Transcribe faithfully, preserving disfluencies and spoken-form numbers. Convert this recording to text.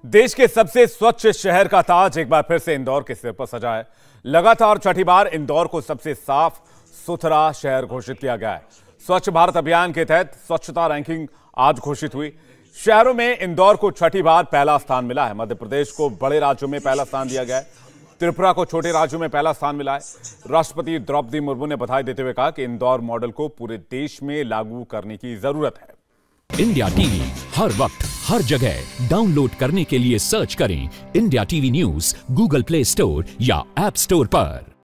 देश के सबसे स्वच्छ शहर का ताज एक बार फिर से इंदौर के सिर पर सजा है। लगातार छठी बार इंदौर को सबसे साफ सुथरा शहर घोषित किया गया है। स्वच्छ भारत अभियान के तहत स्वच्छता रैंकिंग आज घोषित हुई। शहरों में इंदौर को छठी बार पहला स्थान मिला है। मध्य प्रदेश को बड़े राज्यों में पहला स्थान दिया गया है। त्रिपुरा को छोटे राज्यों में पहला स्थान मिला है। राष्ट्रपति द्रौपदी मुर्मू ने बधाई देते हुए कहा कि इंदौर मॉडल को पूरे देश में लागू करने की जरूरत है। इंडिया टीवी हर वक्त हर जगह डाउनलोड करने के लिए सर्च करें India TV news Google Play Store या ऐप स्टोर पर।